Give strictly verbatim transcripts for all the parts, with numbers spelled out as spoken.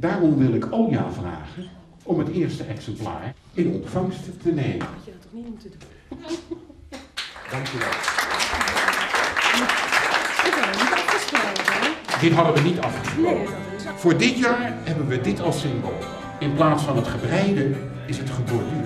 Daarom wil ik Olja vragen om het eerste exemplaar in ontvangst te nemen. Dat je dat toch niet moeten doen? Dank u wel. Ik heb het niet afgesproken. Dit hadden we niet afgesproken. Nee, dat is niet. Voor dit jaar hebben we dit als symbool. In plaats van het gebreide is het geborduurd.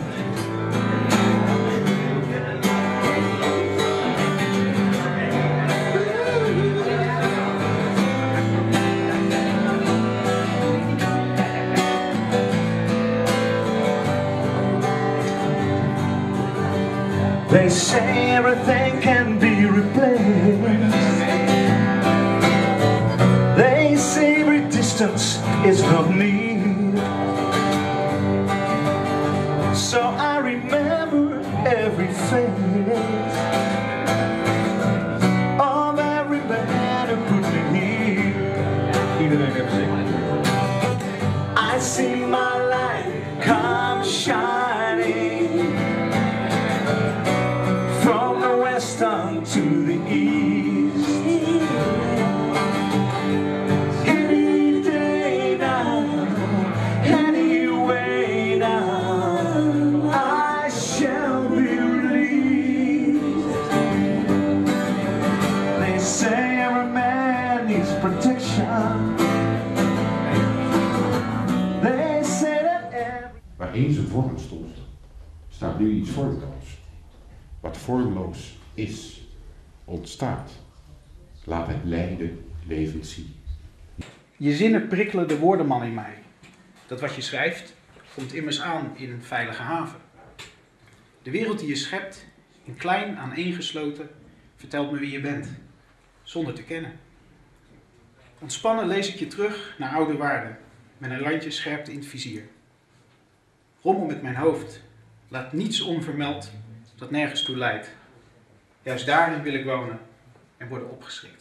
They say everything can be replaced. They say every distance is not near. So I remember every face of every man who put me here. Iedereen heeft zin. I see my light come shining from the west on to the east. Any day now, any way now, I shall be released. They say every man needs protection. They say that every... Waar eens een vorm stond, staat nu iets vormloos. Wat vormloos is, ontstaat. Laat het lijden levend zien. Je zinnen prikkelen de woordenman in mij. Dat wat je schrijft, komt immers aan in een veilige haven. De wereld die je schept, in klein aaneengesloten, vertelt me wie je bent, zonder te kennen. Ontspannen lees ik je terug naar oude waarden, met een randje scherpte in het vizier. Rommel met mijn hoofd, laat niets onvermeld dat nergens toe leidt. Juist daarin wil ik wonen en worden opgeschrikt.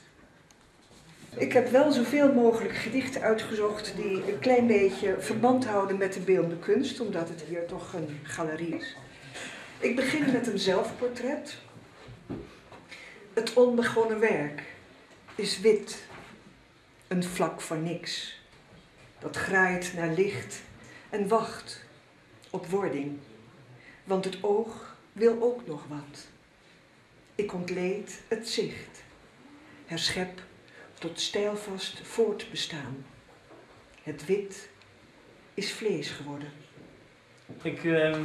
Ik heb wel zoveel mogelijk gedichten uitgezocht die een klein beetje verband houden met de beeldende kunst, omdat het hier toch een galerie is. Ik begin met een zelfportret. Het onbegonnen werk is wit, een vlak van niks, dat graait naar licht en wacht op wording, want het oog wil ook nog wat. Ik ontleed het zicht, herschep tot stijlvast voortbestaan. Het wit is vlees geworden. Ik uh,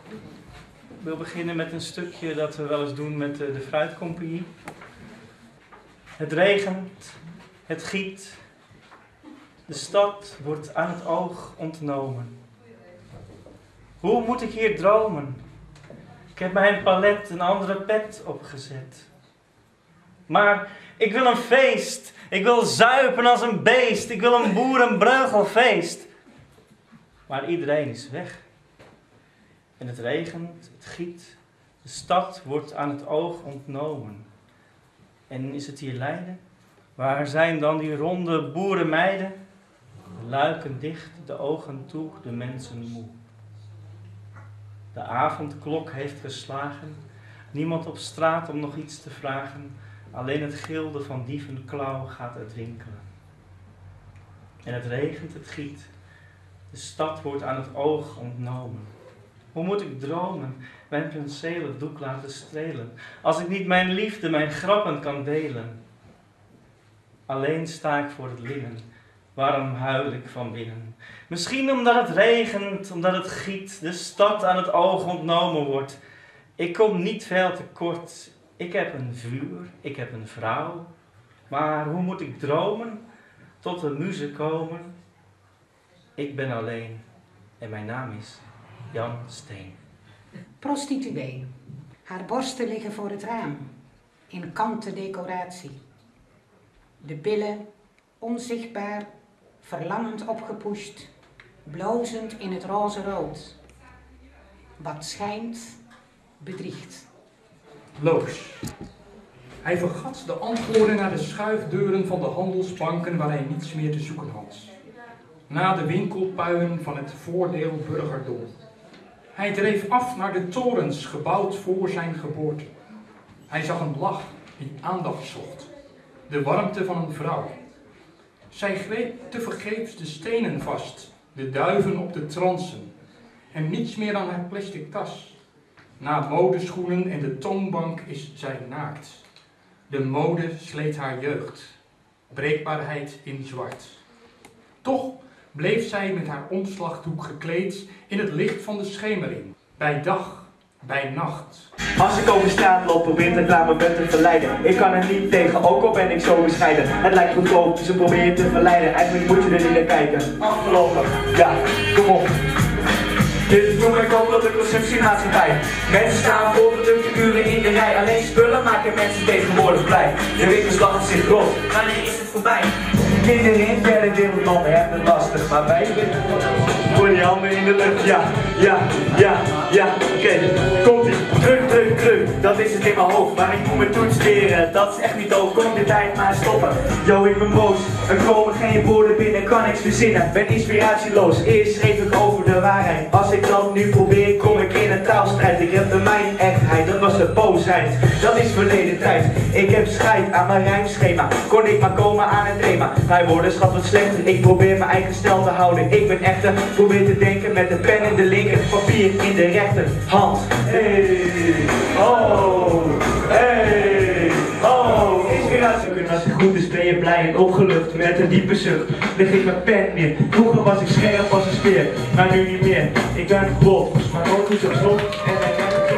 wil beginnen met een stukje dat we wel eens doen met de, de Fruitcompagnie. Het regent, het giet, de stad wordt aan het oog ontnomen. Hoe moet ik hier dromen? Ik heb mijn palet een andere pet opgezet. Maar ik wil een feest. Ik wil zuipen als een beest. Ik wil een boerenbreugelfeest. Maar iedereen is weg. En het regent, het giet. De stad wordt aan het oog ontnomen. En is het hier lijden? Waar zijn dan die ronde boerenmeiden? De luiken dicht, de ogen toe, de mensen moe. De avondklok heeft geslagen. Niemand op straat om nog iets te vragen. Alleen het gilde van dievenklauw gaat het rinkelen. En het regent, het giet. De stad wordt aan het oog ontnomen. Hoe moet ik dromen, mijn penselen doek laten strelen, als ik niet mijn liefde, mijn grappen kan delen? Alleen sta ik voor het linnen, waarom huil ik van binnen? Misschien omdat het regent, omdat het giet, de stad aan het oog ontnomen wordt. Ik kom niet veel te kort. Ik heb een vuur, ik heb een vrouw. Maar hoe moet ik dromen, tot de muze komen? Ik ben alleen en mijn naam is Jan Steen. Prostituee. Haar borsten liggen voor het raam, in kanten decoratie. De billen, onzichtbaar, verlangend opgepusht, blozend in het roze rood. Wat schijnt, bedriegt. Loos. Hij vergat de antwoorden naar de schuifdeuren van de handelsbanken waar hij niets meer te zoeken had. Na de winkelpuien van het voordeel burgerdom. Hij dreef af naar de torens gebouwd voor zijn geboorte. Hij zag een lach die aandacht zocht. De warmte van een vrouw. Zij greep tevergeefs de stenen vast, de duiven op de transen, en niets meer dan haar plastic tas. Na modeschoenen en de toonbank is zij naakt. De mode sleet haar jeugd, breekbaarheid in zwart. Toch bleef zij met haar omslagdoek gekleed in het licht van de schemering, bij dag, bij nacht. Als ik over straat loop, probeert het naar me te verleiden. Ik kan er niet tegen, ook al ben ik zo bescheiden. Het lijkt goedkoop, ze proberen je te verleiden. Eigenlijk moet je er niet naar kijken. Afgelopen, ja, kom op. Dit is noem ik ook wel de consumptiemaatschappij. Mensen staan voortdurend uren in de rij. Alleen spullen maken mensen tegenwoordig blij. De winkels lachen zich rot, wanneer is het voorbij? Iedereen derde wereldland heeft het lastig, maar wij voor die handen in de lucht, ja, ja, ja, ja. Oké, okay. Komt-ie. Druk, druk, druk, dat is het in mijn hoofd. Maar ik moet me toetsen, dat is echt niet ook. Kom de tijd maar stoppen. Yo, ik ben boos. Er komen geen woorden binnen, kan niks verzinnen. Ben inspiratieloos, eerst schreef ik over de waarheid. Als ik dat nu probeer, kom ik in een taalstrijd. Ik heb de mijn echtheid, dat was de boosheid. Dat is verleden tijd. Ik heb scheid aan mijn rijmschema. Kon ik maar komen aan het thema. Mijn woorden schat wat slechter, ik probeer mijn eigen stijl te houden. Ik ben echter, probeer te denken met de pen in de linker, papier in de rechterhand. Hey, oh, hey, oh. Inspiratie kunnen als het goed is, ben je blij en opgelucht. Met een diepe zucht leg ik mijn pen neer. Vroeger was ik scherp als een speer, maar nu niet meer. Ik ben kapot, maar ook goed op slot en ik heb het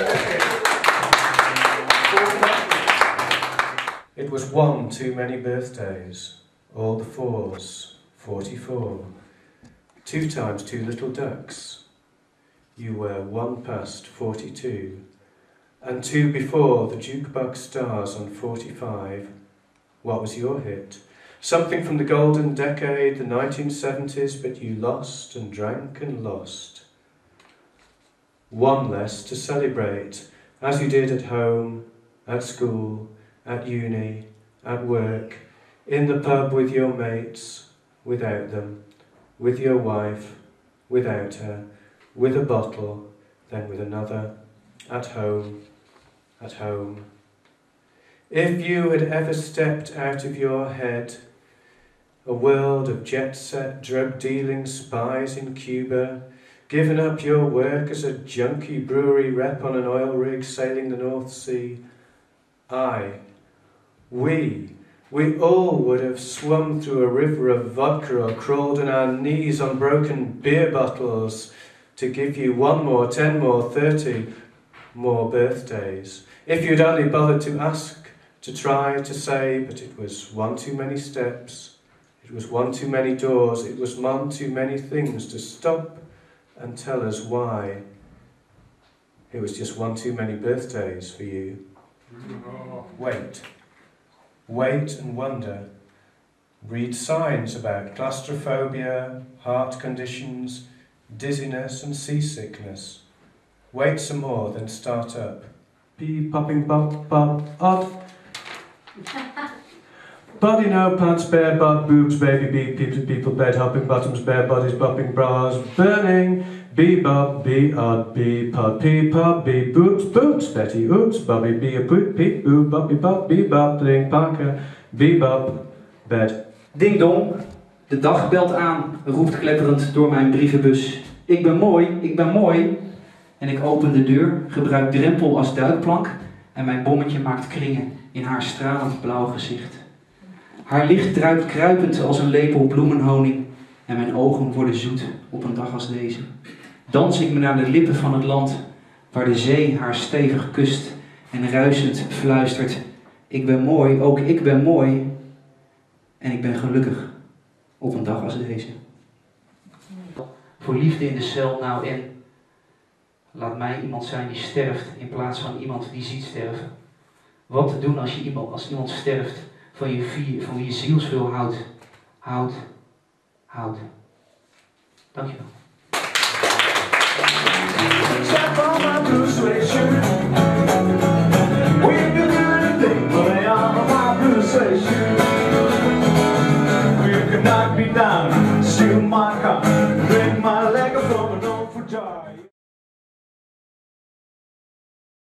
It was one too many birthdays, all the fours, forty-four. Two times two little ducks. You were one past forty-two. And two before the jukebox stars on forty-five. What was your hit? Something from the golden decade, the nineteen seventies, but you lost and drank and lost. One less to celebrate, as you did at home, at school, at uni, at work, in the pub with your mates, without them, with your wife, without her, with a bottle, then with another, at home, at home. If you had ever stepped out of your head, a world of jet-set, drug-dealing spies in Cuba, given up your work as a junkie brewery rep on an oil rig sailing the North Sea, I, we, we all would have swum through a river of vodka or crawled on our knees on broken beer bottles to give you one more, ten more, thirty more birthdays. If you'd only bothered to ask, to try, to say, but it was one too many steps, it was one too many doors, it was one too many things to stop and tell us why. It was just one too many birthdays for you. Wait. Wait and wonder. Read signs about claustrophobia, heart conditions, dizziness and seasickness. Wait some more, then start up. Beep, popping, pop, pop, odd. Body no pants, bare butt, boobs, baby beep, people, people, bed hopping, bottoms, bare bodies, bopping, bras, burning. Bebop, be odd, be pod, pee pop, be boots, boots, Betty, oops, Bobby, be a boot, peep, boo, boppy pop, bebop, bling, Parker, bebop, bed. Ding dong, de dag belt aan, roept kletterend door mijn brievenbus. Ik ben mooi, ik ben mooi. En ik open de deur, gebruik drempel als duikplank en mijn bommetje maakt kringen in haar stralend blauw gezicht. Haar licht druipt kruipend als een lepel bloemenhoning en mijn ogen worden zoet op een dag als deze. Dans ik me naar de lippen van het land, waar de zee haar stevig kust en ruisend fluistert. Ik ben mooi, ook ik ben mooi. En ik ben gelukkig op een dag als deze. Voor liefde in de cel, nou en laat mij iemand zijn die sterft in plaats van iemand die ziet sterven. Wat te doen als, je iemand, als iemand sterft van je, vier, van wie je zielsveel houdt. Houd, houd. Dankjewel. Step on my blue suede shoe. We can do anything, but they are my blue suede shoe. You can knock me down, steal my car, break my leg from an old jar.